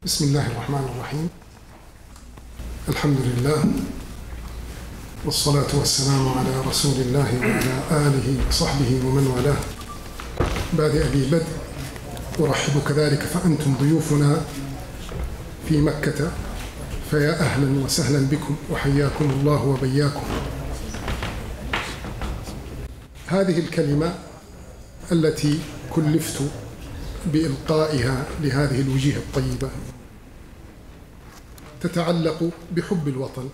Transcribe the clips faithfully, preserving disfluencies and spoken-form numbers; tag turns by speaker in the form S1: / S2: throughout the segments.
S1: بسم الله الرحمن الرحيم. الحمد لله والصلاة والسلام على رسول الله وعلى آله وصحبه ومن والاه. بعد أبي بدء أرحب كذلك فأنتم ضيوفنا في مكة، فيا أهلا وسهلا بكم وحياكم الله وبياكم. هذه الكلمة التي كلفت بإلقائها لهذه الوجيه الطيبة تتعلق بحب الوطن،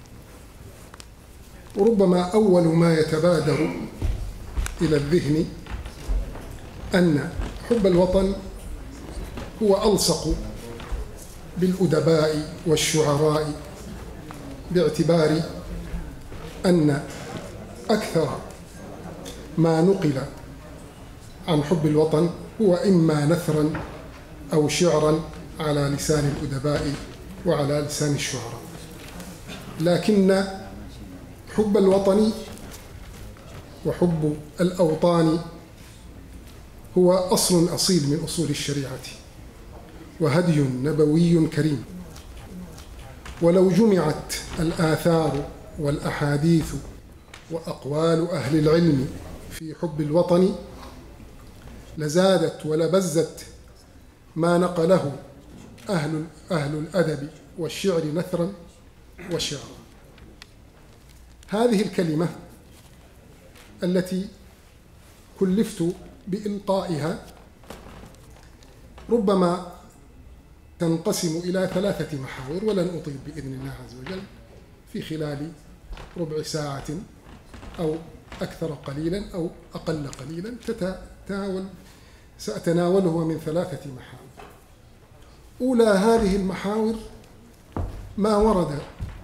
S1: وربما أول ما يتبادر إلى الذهن أن حب الوطن هو ألصق بالأدباء والشعراء، باعتبار أن أكثر ما نقل عن حب الوطن هو إما نثرا أو شعرا على لسان الأدباء وعلى لسان الشعراء، لكن حب الوطن وحب الأوطان هو أصل أصيل من أصول الشريعة وهدي نبوي كريم. ولو جمعت الآثار والأحاديث وأقوال أهل العلم في حب الوطن لزادت ولبزت ما نقله أهل, أهل الأدب والشعر نثرا وشعرا. هذه الكلمة التي كلفت بإلقائها ربما تنقسم إلى ثلاثة محاور، ولن أطيل بإذن الله عز وجل في خلال ربع ساعة أو أكثر قليلا أو أقل قليلا. تتناول سأتناوله من ثلاثة محاور. أولى هذه المحاور ما ورد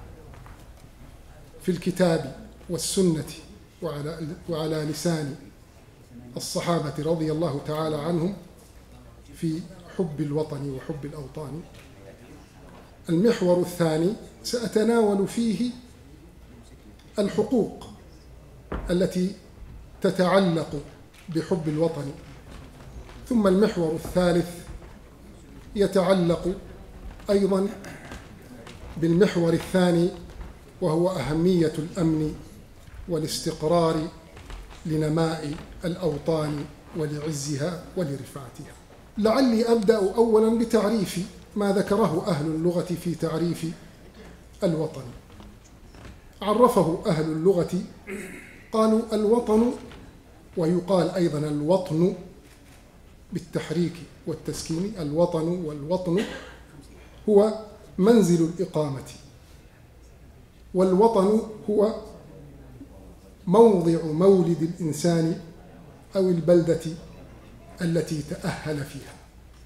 S1: في الكتاب والسنة وعلى, وعلى لسان الصحابة رضي الله تعالى عنهم في حب الوطن وحب الأوطان. المحور الثاني سأتناول فيه الحقوق التي تتعلق بحب الوطن. ثم المحور الثالث يتعلق أيضا بالمحور الثاني، وهو أهمية الأمن والاستقرار لنماء الأوطان ولعزها ولرفعتها. لعلي أبدأ أولا بتعريف ما ذكره أهل اللغة في تعريف الوطن. عرفه أهل اللغة، قالوا الوطن، ويقال أيضا الوطن بالتحريك والتسكين، الوطن والوطن هو منزل الإقامة، والوطن هو موضع مولد الإنسان أو البلدة التي تأهل فيها.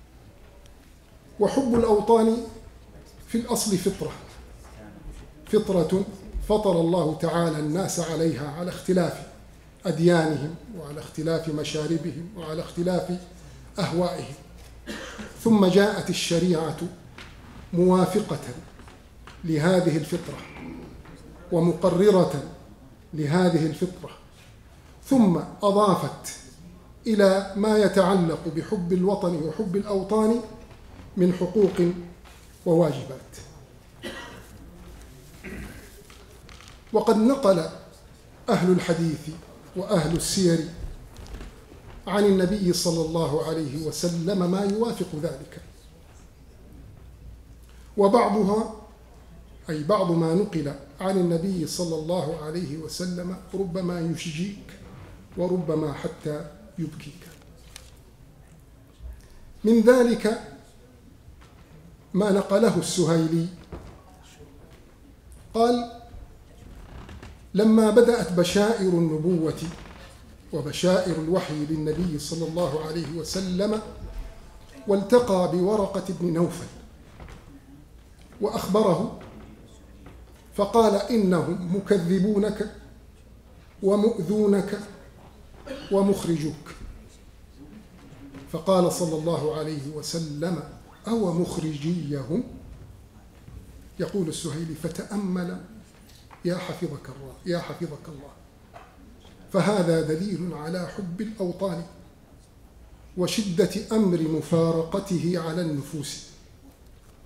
S1: وحب الأوطان في الأصل فطرة فطرة فطر الله تعالى الناس عليها على اختلاف أديانهم وعلى اختلاف مشاربهم وعلى اختلاف أهوائهم، ثم جاءت الشريعة موافقة لهذه الفطرة ومقررة لهذه الفطرة، ثم أضافت إلى ما يتعلق بحب الوطن وحب الأوطان من حقوق وواجبات. وقد نقل أهل الحديث وأهل السير عن النبي صلى الله عليه وسلم ما يوافق ذلك، وبعضها أي بعض ما نقل عن النبي صلى الله عليه وسلم ربما يشجيك وربما حتى يبكيك. من ذلك ما نقله السهيلي، قال: لما بدأت بشائر النبوة وبشائر الوحي للنبي صلى الله عليه وسلم، والتقى بورقة بن نوفل وأخبره، فقال: إنهم مكذبونك ومؤذونك ومخرجوك. فقال صلى الله عليه وسلم: أو مخرجيهم؟ يقول السهيلي: فتأمل يا حفظك الله يا حفظك الله. فهذا دليل على حب الأوطان وشدة أمر مفارقته على النفوس،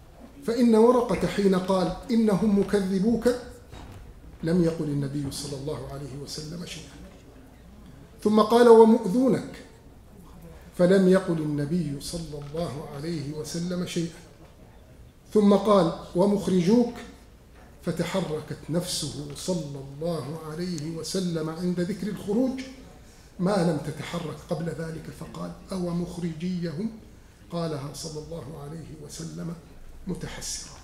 S1: فإن ورقة حين قال إنهم مكذبوك لم يقل النبي صلى الله عليه وسلم شيئا، ثم قال ومؤذونك فلم يقل النبي صلى الله عليه وسلم شيئا، ثم قال ومخرجوك فتحركت نفسه صلى الله عليه وسلم عند ذكر الخروج ما لم تتحرك قبل ذلك، فقال أو مخرجيهم، قالها صلى الله عليه وسلم متحسرا.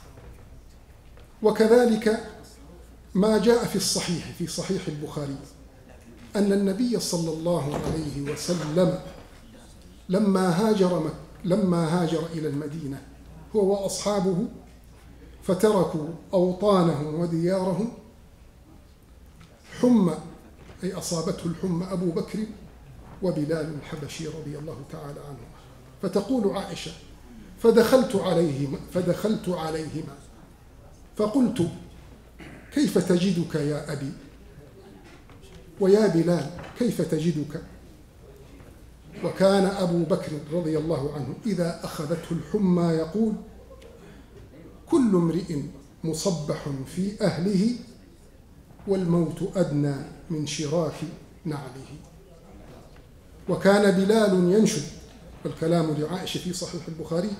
S1: وكذلك ما جاء في الصحيح في صحيح البخاري أن النبي صلى الله عليه وسلم لما هاجر لما هاجر إلى المدينة هو وأصحابه فتركوا أوطانهم وديارهم، حمى أي أصابته الحمى أبو بكر وبلال الحبشي رضي الله تعالى عنه. فتقول عائشة فدخلت عليهما فدخلت عليهما فقلت كيف تجدك يا أبي، ويا بلال كيف تجدك؟ وكان أبو بكر رضي الله عنه إذا أخذته الحمى يقول كل امرئ مصبح في أهله والموت أدنى من شراك نعله. وكان بلال ينشد، والكلام لعائشة في صحيح البخاري،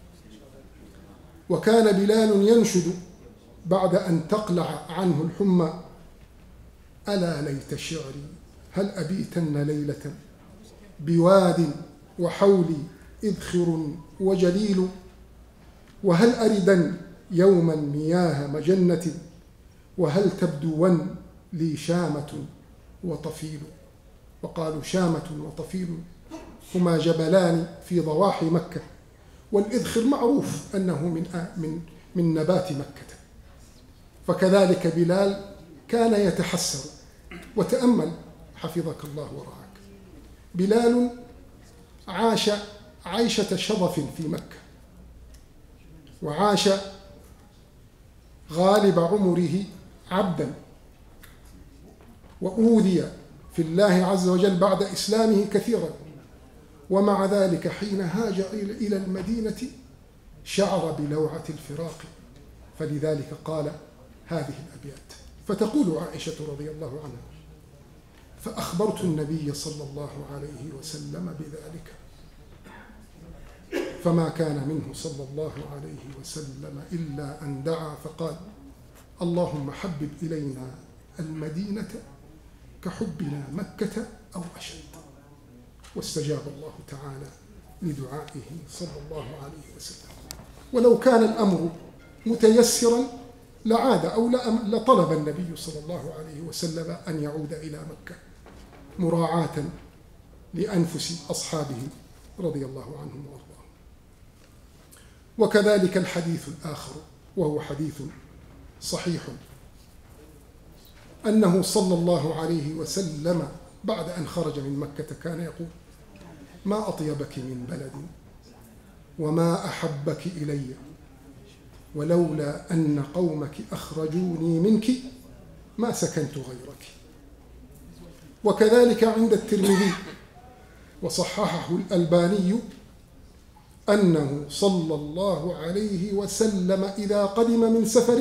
S1: وكان بلال ينشد بعد أن تقلع عنه الحمى ألا ليت شعري هل أبيتن ليلة بواد وحولي إذخر وجليل، وهل أردن يوما مياه مجنة وهل تبدون لي شامة وطفيل. وقالوا شامة وطفيل هما جبلان في ضواحي مكة، والإذخر معروف أنه من من من نبات مكة. فكذلك بلال كان يتحسر. وتأمل حفظك الله ورعاك، بلال عاش عيشة شرف في مكة، وعاش غالب عمره عبدا، وأوذي في الله عز وجل بعد إسلامه كثيرا، ومع ذلك حين هاجر إلى المدينة شعر بلوعة الفراق، فلذلك قال هذه الأبيات. فتقول عائشة رضي الله عنها فأخبرت النبي صلى الله عليه وسلم بذلك فما كان منه صلى الله عليه وسلم إلا أن دعا فقال اللهم حبب إلينا المدينة كحبنا مكة أو أشد، واستجاب الله تعالى لدعائه صلى الله عليه وسلم. ولو كان الأمر متيسرا لعاد أو لطلب النبي صلى الله عليه وسلم أن يعود إلى مكة مراعاة لأنفس أصحابه رضي الله عنهم وارضاهم. وكذلك الحديث الآخر وهو حديث صحيح أنه صلى الله عليه وسلم بعد أن خرج من مكة كان يقول ما أطيبك من بلد وما أحبك إلي ولولا أن قومك أخرجوني منك ما سكنت غيرك. وكذلك عند الترمذي وصححه الألباني أنه صلى الله عليه وسلم إذا قدم من سفر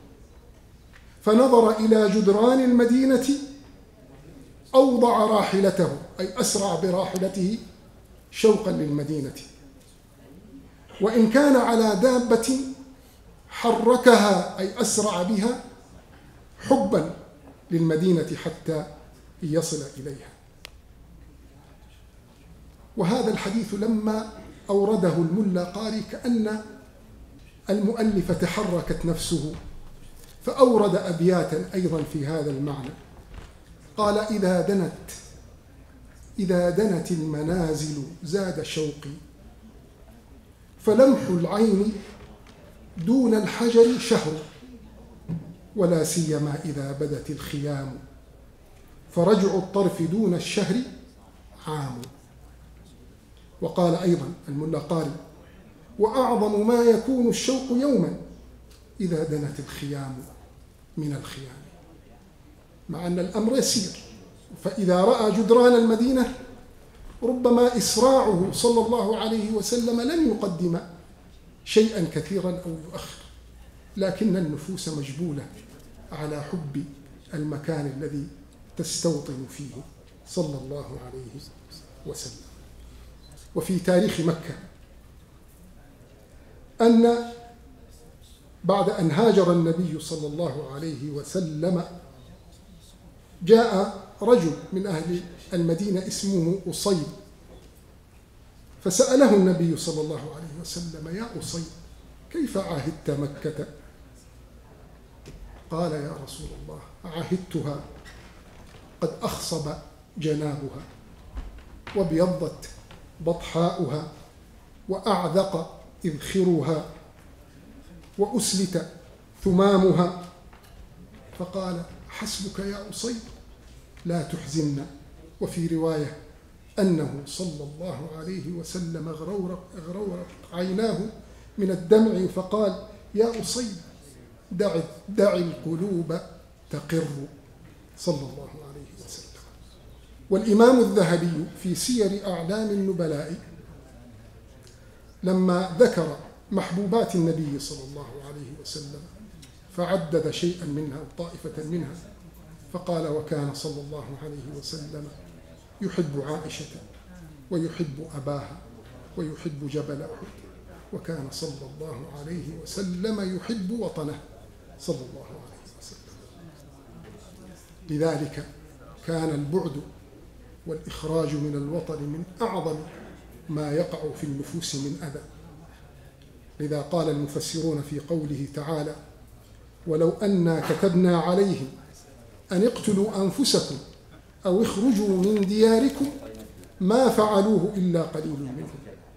S1: فنظر إلى جدران المدينة أوضع راحلته أي أسرع براحلته شوقا للمدينة، وإن كان على دابة حركها أي أسرع بها حبا للمدينة حتى يصل إليها. وهذا الحديث لما أورده الملا قاري كأن المؤلف تحركت نفسه فأورد أبياتا أيضا في هذا المعنى. قال إذا دنت إذا دنت المنازل زاد شوقي فلمح العين دون الحجر شهر ولا سيما إذا بدت الخيام فرجع الطرف دون الشهر عام. وقال أيضا الملا قاري وأعظم ما يكون الشوق يوما إذا دنت الخيام من الخيام، مع أن الأمر يسير. فإذا رأى جدران المدينة ربما إسراعه صلى الله عليه وسلم لن يقدم شيئا كثيرا أو يؤخر، لكن النفوس مجبولة على حب المكان الذي تستوطن فيه صلى الله عليه وسلم. وفي تاريخ مكة أن بعد أن هاجر النبي صلى الله عليه وسلم جاء رجل من أهل المدينة اسمه أصيد، فسأله النبي صلى الله عليه وسلم: يا أصيد، كيف عاهدت مكة؟ قال: يا رسول الله، عاهدتها قد أخصب جنابها وابيضت بطحاؤها وأعذق إذخرها وأسلت ثمامها. فقال: حسبك يا أصيد، لا تحزننا. وفي رواية أنه صلى الله عليه وسلم غرورت عيناه من الدمع، فقال: يا أصيد، دع, دع القلوب تقر، صلى الله عليه وسلم. والإمام الذهبي في سير أعلام النبلاء لما ذكر محبوبات النبي صلى الله عليه وسلم فعدد شيئا منها وطائفة منها، فقال: وكان صلى الله عليه وسلم يحب عائشة ويحب أباها ويحب جبل أحد، وكان صلى الله عليه وسلم يحب وطنه صلى الله عليه وسلم. لذلك كان البعد والإخراج من الوطن من أعظم ما يقع في النفوس من أذى. لذا قال المفسرون في قوله تعالى: ولو أنا كتبنا عليهم أن اقتلوا أنفسكم أو اخرجوا من دياركم ما فعلوه إلا قليل منهم.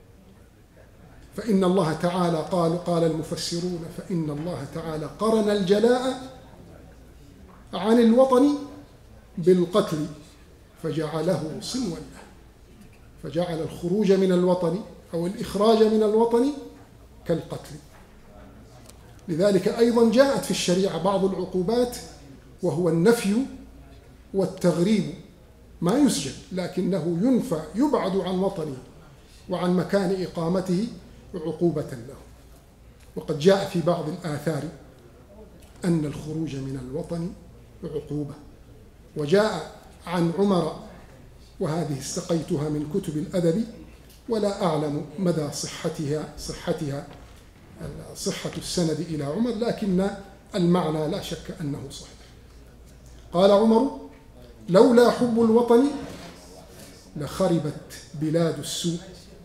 S1: فإن الله تعالى قال قال المفسرون فإن الله تعالى قرن الجلاء عن الوطن بالقتل فجعله صنوا له، فجعل الخروج من الوطن أو الإخراج من الوطن كالقتل. لذلك أيضا جاءت في الشريعة بعض العقوبات وهو النفي والتغريب، ما يسجن لكنه ينفى، يبعد عن وطنه وعن مكان إقامته عقوبة له. وقد جاء في بعض الآثار أن الخروج من الوطن عقوبة. وجاء عن عمر، وهذه استقيتها من كتب الأدب ولا أعلم مدى صحتها صحتها صحة السند إلى عمر، لكن المعنى لا شك أنه صحيح. قال عمر: لولا حب الوطن لخربت بلاد السوء،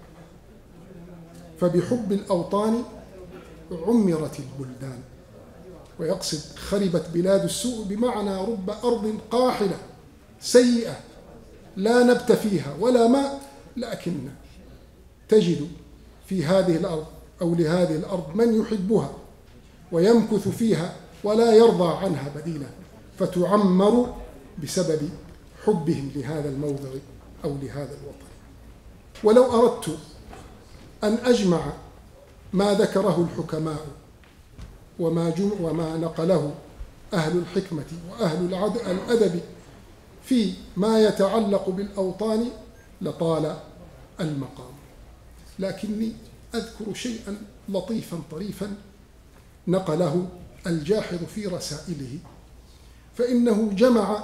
S1: فبحب الأوطان عمرت البلدان. ويقصد خربت بلاد السوء بمعنى رب أرض قاحلة سيئة لا نبت فيها ولا ماء، لكن تجد في هذه الأرض أو لهذه الأرض من يحبها ويمكث فيها ولا يرضى عنها بديلا، فتعمر بسبب حبهم لهذا الموضع أو لهذا الوطن. ولو أردت أن أجمع ما ذكره الحكماء وما, وما نقله أهل الحكمة وأهل الأدب في ما يتعلق بالأوطان لطال المقام، لكني أذكر شيئا لطيفا طريفا نقله الجاحظ في رسائله. فإنه جمع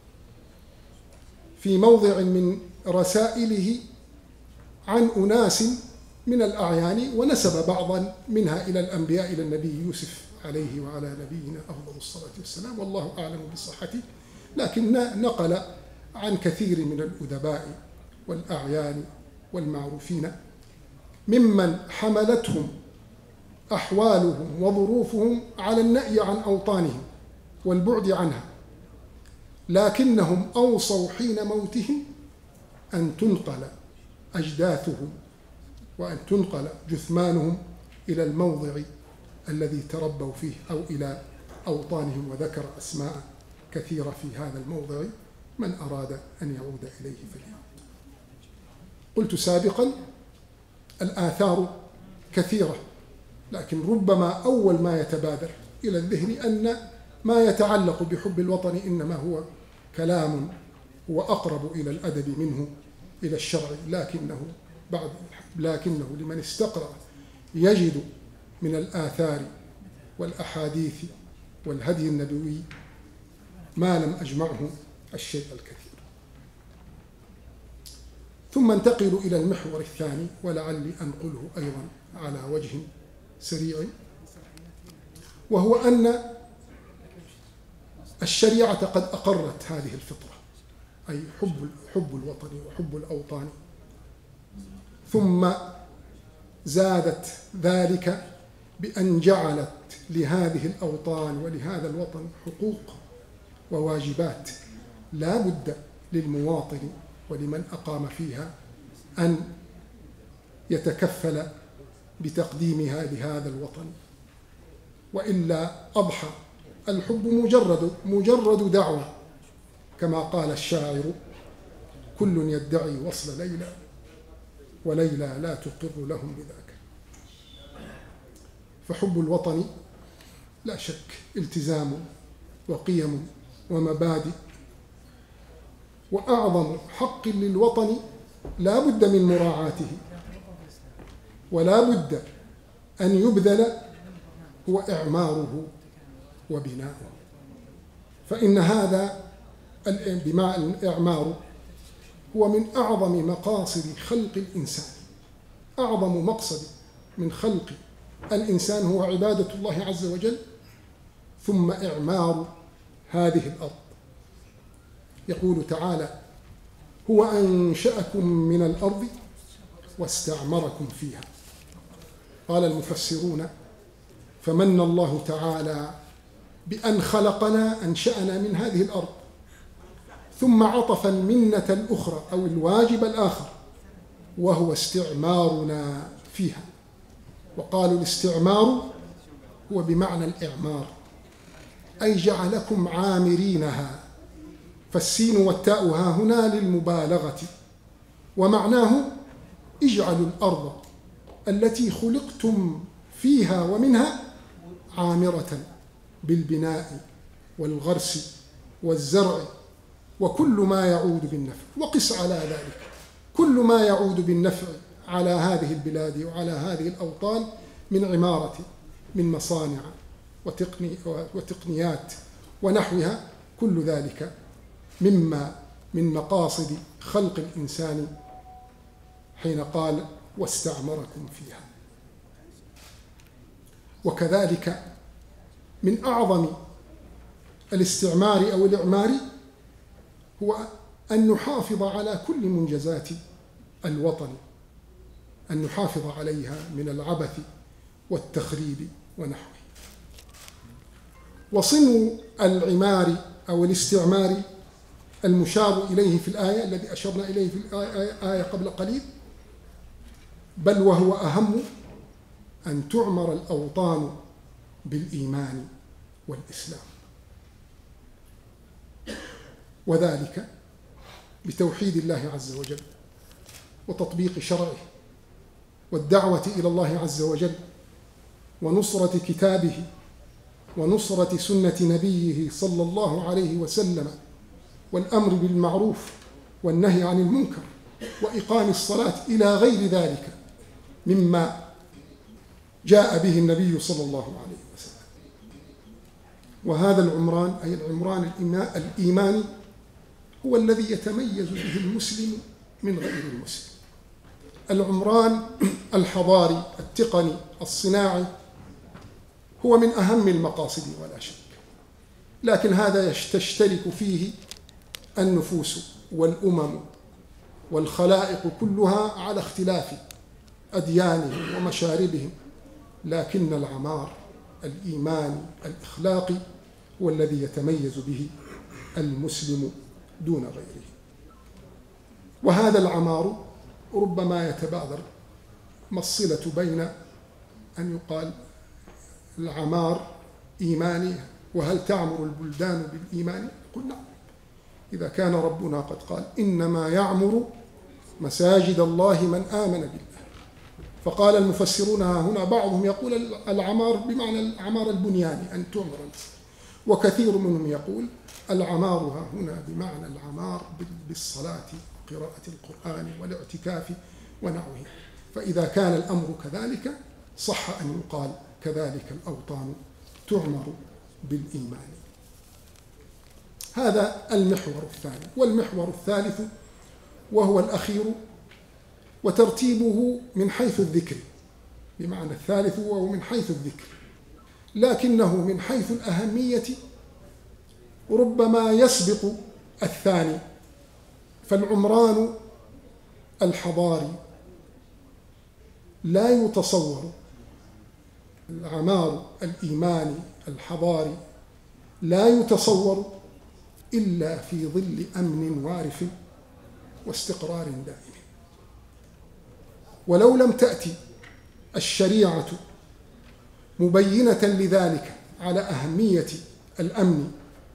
S1: في موضع من رسائله عن أناس من الأعيان ونسب بعضا منها إلى الأنبياء، إلى النبي يوسف عليه وعلى نبينا أفضل الصلاة والسلام، والله أعلم بصحته، لكن نقل عن كثير من الأدباء والأعيان والمعروفين ممن حملتهم أحوالهم وظروفهم على النأي عن أوطانهم والبعد عنها، لكنهم أوصوا حين موتهم أن تنقل أجداثهم وأن تنقل جثمانهم إلى الموضع الذي تربوا فيه أو إلى أوطانهم، وذكر أسماء كثيرة في هذا الموضع، من أراد أن يعود إليه فليعود. قلت سابقا الآثار كثيرة، لكن ربما أول ما يتبادر إلى الذهن أن ما يتعلق بحب الوطن إنما هو كلام هو أقرب إلى الأدب منه إلى الشرع، لكنه بعد لكنه لمن استقرأ يجد من الآثار والأحاديث والهدي النبوي ما لم أجمعه الشيء الكثير. ثم انتقل إلى المحور الثاني، ولعلي أنقله أيضا على وجه سريع، وهو أن الشريعة قد أقرت هذه الفطرة، أي حب حب الوطن وحب الأوطان، ثم زادت ذلك بأن جعلت لهذه الأوطان ولهذا الوطن حقوق وواجبات لا بد للمواطن ولمن أقام فيها أن يتكفل بتقديمها لهذا الوطن، وإلا أضحى الحب مجرد مجرد دعوة، كما قال الشاعر: كل يدعي وصل ليلى وليلى لا تقر لهم بذاك. فحب الوطن لا شك التزام وقيم ومبادئ، وأعظم حق للوطن لا بد من مراعاته ولا بد أن يبذل هو إعماره وبناؤه. فإن هذا بمعنى الإعمار هو من أعظم مقاصد خلق الإنسان. أعظم مقصد من خلق الإنسان هو عبادة الله عز وجل، ثم إعمار هذه الأرض. يقول تعالى: هو أنشأكم من الأرض واستعمركم فيها. قال المفسرون: فمن الله تعالى بأن خلقنا أنشأنا من هذه الأرض، ثم عطف المنة الأخرى أو الواجب الآخر وهو استعمارنا فيها، وقالوا الاستعمار هو بمعنى الإعمار، أي جعلكم عامرينها، فالسين والتاء ها هنا للمبالغة، ومعناه اجعلوا الأرض التي خلقتم فيها ومنها عامرة بالبناء والغرس والزرع وكل ما يعود بالنفع. وقس على ذلك كل ما يعود بالنفع على هذه البلاد وعلى هذه الأوطان من عمارة، من مصانع وتقني وتقنيات ونحوها، كل ذلك مما من مقاصد خلق الإنسان حين قال: واستعمركم فيها. وكذلك من أعظم الاستعمار أو الإعمار هو أن نحافظ على كل منجزات الوطن، أن نحافظ عليها من العبث والتخريب ونحوه. وصنو العمار أو الاستعمار المشار إليه في الآية الذي أشرنا إليه في الآية قبل قليل، بل وهو أهم، أن تعمر الأوطان بالإيمان والإسلام، وذلك بتوحيد الله عز وجل وتطبيق شرعه والدعوة إلى الله عز وجل ونصرة كتابه ونصرة سنة نبيه صلى الله عليه وسلم، والأمر بالمعروف والنهي عن المنكر وإقام الصلاة إلى غير ذلك مما جاء به النبي صلى الله عليه وسلم. وهذا العمران أي العمران الإيماني هو الذي يتميز به المسلم من غير المسلم. العمران الحضاري التقني الصناعي هو من أهم المقاصد ولا شك، لكن هذا تشترك فيه النفوس والأمم والخلائق كلها على اختلاف أديانهم ومشاربهم، لكن العمار الإيماني الإخلاقي هو الذي يتميز به المسلم دون غيره. وهذا العمار ربما يتبادر ما الصلة بين أن يقال العمار إيماني، وهل تعمر البلدان بالإيمان؟ قلنا إذا كان ربنا قد قال: إنما يعمر مساجد الله من آمن بالله. فقال المفسرون هنا بعضهم يقول العمار بمعنى العمار البنياني، أن تعمر، وكثير منهم يقول العمار هنا بمعنى العمار بالصلاة وقراءة القرآن والاعتكاف ونحوه. فإذا كان الأمر كذلك صح أن يقال كذلك الأوطان تعمر بالإيمان. هذا المحور الثاني. والمحور الثالث وهو الأخير وترتيبه من حيث الذكر، بمعنى الثالث وهو من حيث الذكر، لكنه من حيث الأهمية ربما يسبق الثاني. فالعمران الحضاري لا يتصور، العمار الإيماني الحضاري لا يتصور إلا في ظل أمن وارف واستقرار دائم. ولو لم تأتي الشريعة مبينة لذلك على أهمية الأمن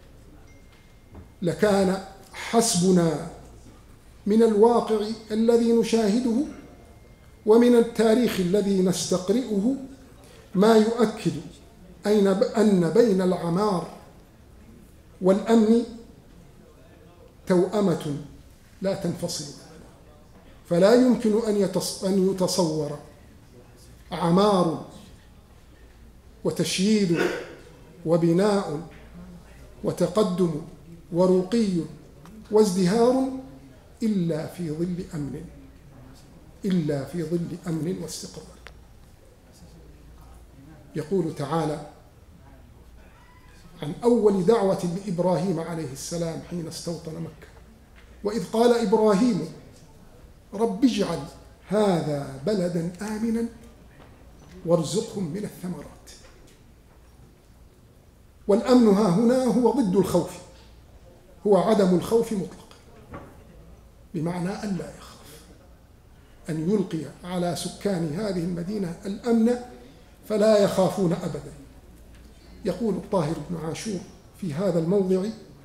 S1: لكان حسبنا من الواقع الذي نشاهده ومن التاريخ الذي نستقرئه ما يؤكد أن بين العمار والأمن توأمة لا تنفصل. فلا يمكن أن يتصور عمار وتشييد وبناء وتقدم ورقي وازدهار إلا في ظل أمن إلا في ظل أمن واستقرار. يقول تعالى عن أول دعوة لإبراهيم عليه السلام حين استوطن مكة: وإذ قال إبراهيم رب اجعل هذا بلدا آمنا وارزقهم من الثمرات. والأمن ها هنا هو ضد الخوف، هو عدم الخوف مطلقا، بمعنى أن لا يخاف، أن يلقي على سكان هذه المدينة الأمن فلا يخافون أبدا. يقول الطاهر بن عاشور في هذا الموضع: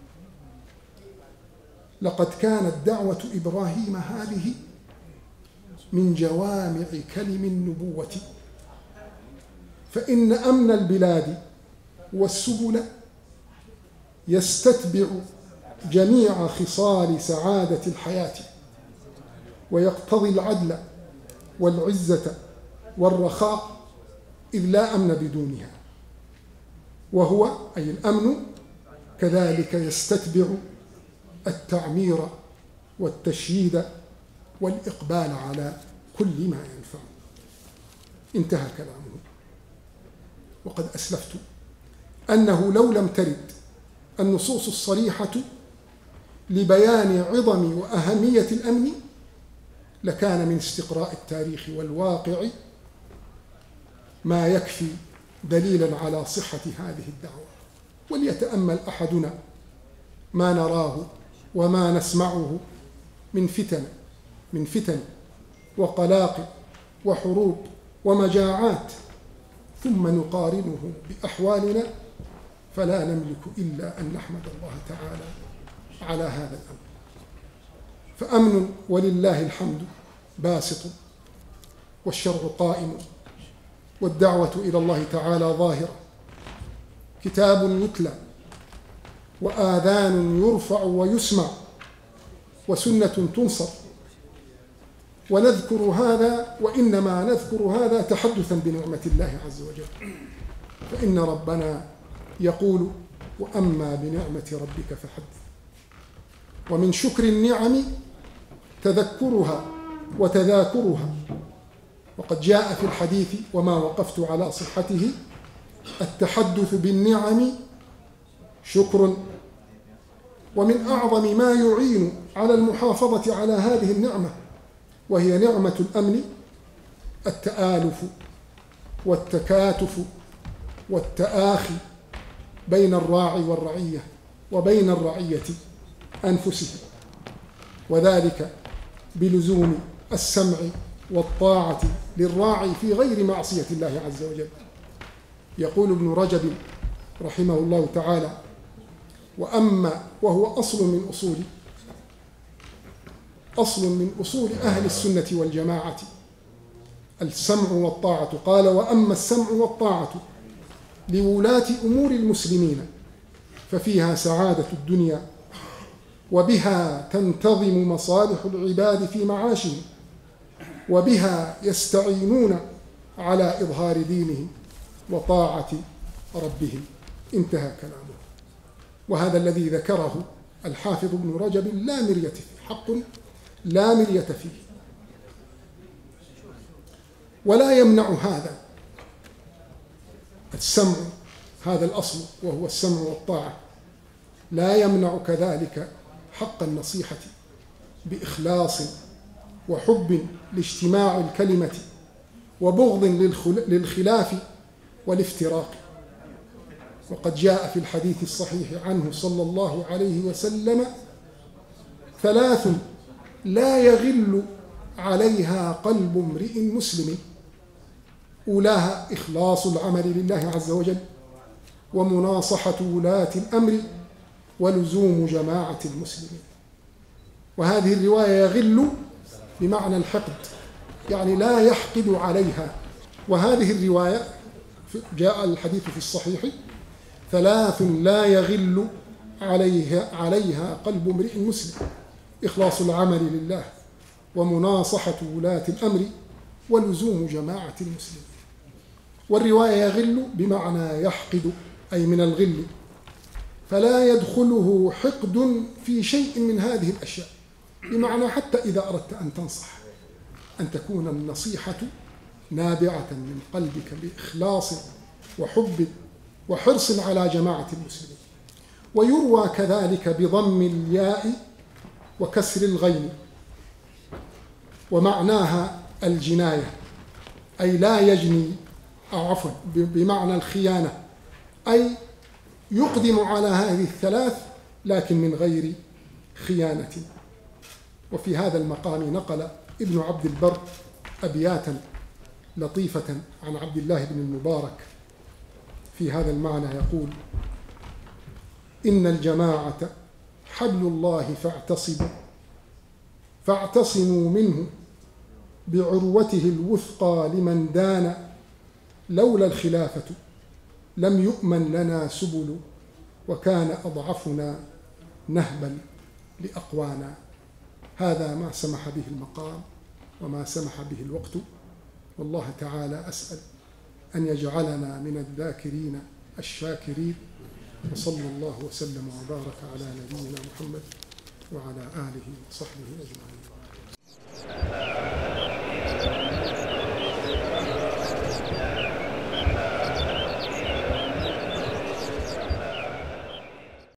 S1: لقد كانت دعوة إبراهيم هذه من جوامع كلم النبوة، فإن أمن البلاد والسبل يستتبع جميع خصال سعادة الحياة، ويقتضي العدل والعزة والرخاء، إذ لا أمن بدونها. وهو أي الأمن كذلك يستتبع التعمير والتشييد والإقبال على كل ما ينفع. انتهى كلامه. وقد أسلفت أنه لو لم ترد النصوص الصريحة لبيان عظم وأهمية الأمن لكان من استقراء التاريخ والواقع ما يكفي دليلا على صحة هذه الدعوة. وليتأمل أحدنا ما نراه وما نسمعه من فتن من فتن وقلاق وحروب ومجاعات، ثم نقارنه بأحوالنا فلا نملك إلا أن نحمد الله تعالى على هذا الأمر. فأمن ولله الحمد باسط، والشرع قائم، والدعوة إلى الله تعالى ظاهرة، كتاب يتلى وآذان يرفع ويسمع وسنة تنصر. ونذكر هذا، وإنما نذكر هذا تحدثا بنعمة الله عز وجل، فإن ربنا يقول: وأما بنعمة ربك فحدث. ومن شكر النعم تذكرها وتذاكرها. وقد جاء في الحديث وما وقفت على صحته: التحدث بالنعم شكر. ومن أعظم ما يعين على المحافظة على هذه النعمة وهي نعمة الأمن التآلف والتكاتف والتآخي بين الراعي والرعية وبين الرعية أنفسهم، وذلك بلزوم السمع والطاعة للراعي في غير معصية الله عز وجل. يقول ابن رجب رحمه الله تعالى: وأما وهو أصل من أصول أصل من أصول أهل السنة والجماعة السمع والطاعة. قال: وأما السمع والطاعة لولاة أمور المسلمين ففيها سعادة الدنيا، وبها تنتظم مصالح العباد في معاشهم، وبها يستعينون على إظهار دينهم، وطاعة ربهم. انتهى كلامه. وهذا الذي ذكره الحافظ ابن رجب لا مرية فيه، حق لا مرية فيه. ولا يمنع هذا السمع، هذا الأصل وهو السمع والطاعة، لا يمنع كذلك حق النصيحة بإخلاص وحب لاجتماع الكلمة وبغض للخلاف والافتراق. وقد جاء في الحديث الصحيح عنه صلى الله عليه وسلم: ثلاث لا يغل عليها قلب امرئ مسلم، أولاها إخلاص العمل لله عز وجل، ومناصحة ولاة الأمر، ولزوم جماعة المسلمين. وهذه الرواية يغل بمعنى الحقد، يعني لا يحقد عليها. وهذه الرواية جاء الحديث في الصحيح: ثلاث لا يغل عليها, عليها قلب امرئ مسلم، إخلاص العمل لله، ومناصحة ولاة الأمر، ولزوم جماعة المسلمين. والرواية يغل بمعنى يحقد، أي من الغل، فلا يدخله حقد في شيء من هذه الأشياء. بمعنى حتى إذا أردت أن تنصح أن تكون النصيحة نابعة من قلبك بإخلاص وحب وحرص على جماعة المسلمين. ويروى كذلك بضم الياء وكسر الغين، ومعناها الجناية، أي لا يجني، أو عفوا بمعنى الخيانة، أي يقدم على هذه الثلاث لكن من غير خيانة. وفي هذا المقام نقل ابن عبد البر أبياتا لطيفة عن عبد الله بن المبارك في هذا المعنى، يقول: إن الجماعة حبل الله فاعتصموا فاعتصموا منه بعروته الوثقى لمن دان، لولا الخلافة لم يؤمن لنا سبل، وكان أضعفنا نهبا لأقوانا. هذا ما سمح به المقام وما سمح به الوقت. والله تعالى أسأل أن يجعلنا من الذاكرين الشاكرين. وصلى الله وسلم وبارك على نبينا محمد وعلى آله وصحبه أجمعين.